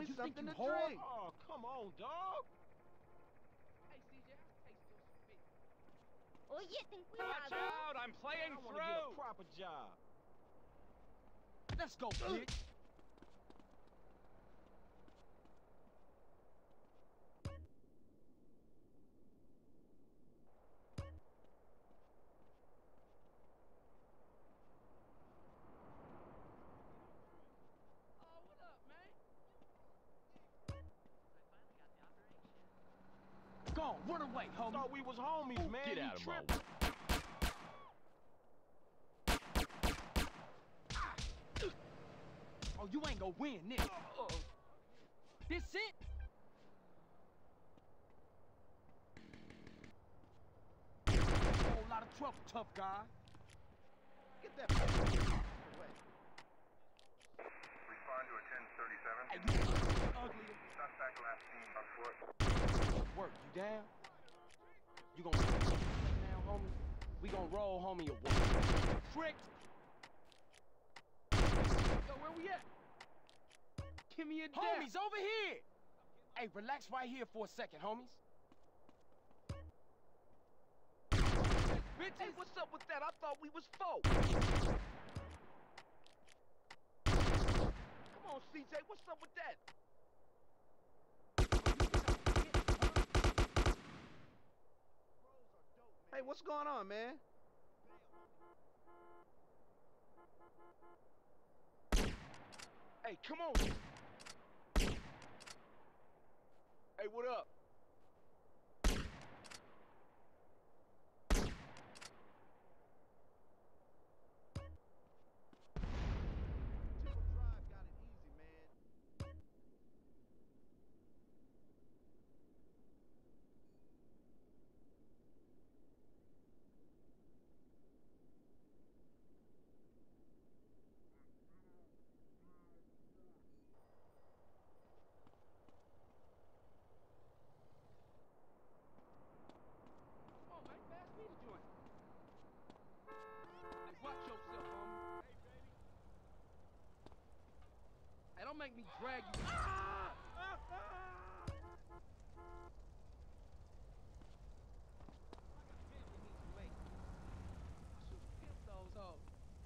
me you think something you to hard? drink. Oh, come on, dog. Hey, CJ, I'll taste your spit. Oye, ten Watch cuidado. out! I'm playing I want to get a through! proper job. Let's go, bitch. Oh, what up, man? Go on, run away, homie. Thought we was homies, man. Get You out of my tripping? way. Oh, you ain't gonna win this. This it? Whole lot of trouble, tough guy. Get that away. Respond to a 1037. Hey, you ugly. Suspect last seen on foot. Work, you down? You gonna now, homie? We gonna roll, homie, or what? Trick! Yo, where we at? Give me a dap. Homies, over here! Hey, relax right here for a second, homies. Bitch, hey, what's up with that? I thought we was four. Come on, CJ, what's up with that? Hey, what's going on, man? Hey, come on. Hey, what up? Temple Drive got it easy, man. Come on, man, pass me the joint. Hey, watch yourself, homie. Hey, baby. Hey, don't make me drag you. Ah! Ah! Ah! I got family needs to wait. I should pimp those hoes.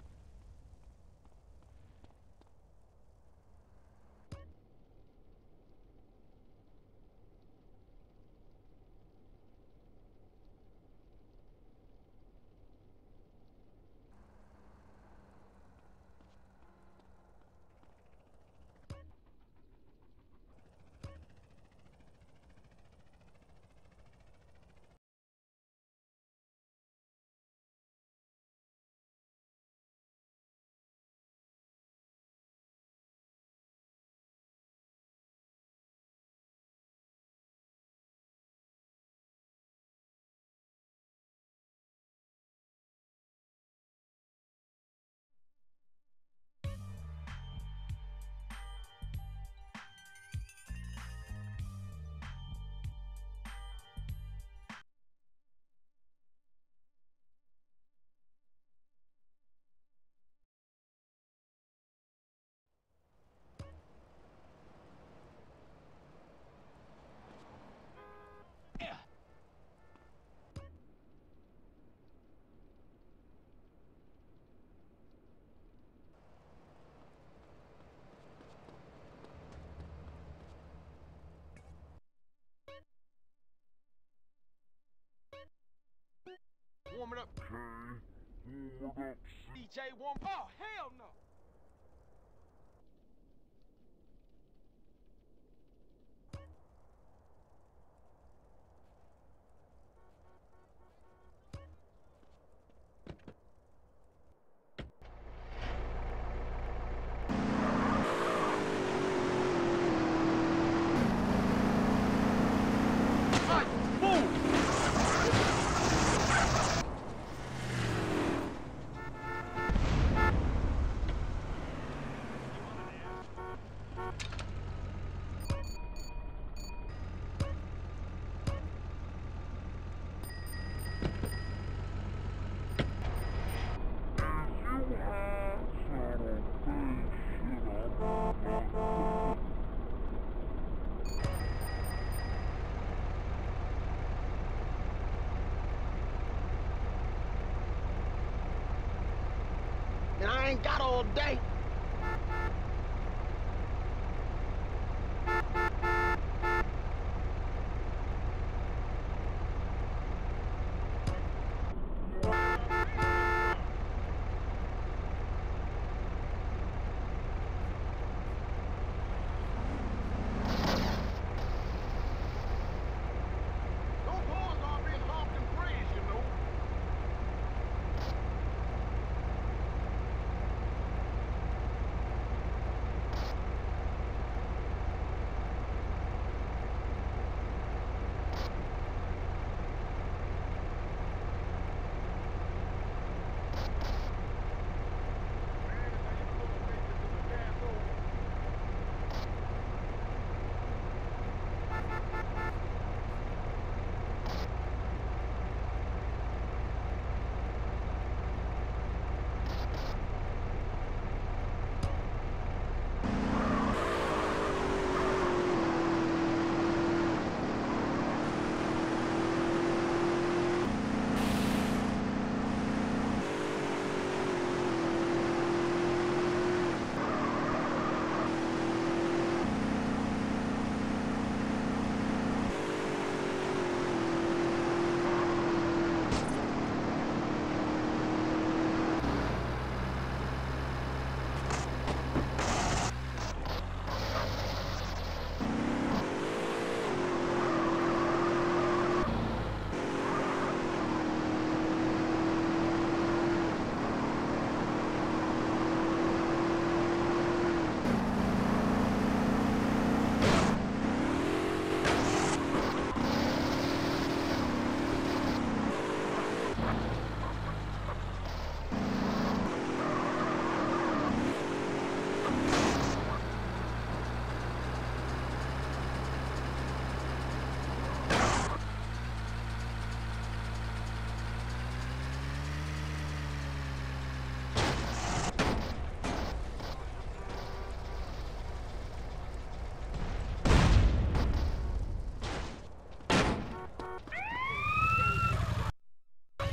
Yeah. Warm it up. DJ, warm. Oh, hell no! and I ain't got all day.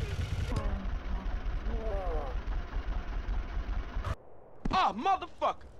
Ah, motherfucker!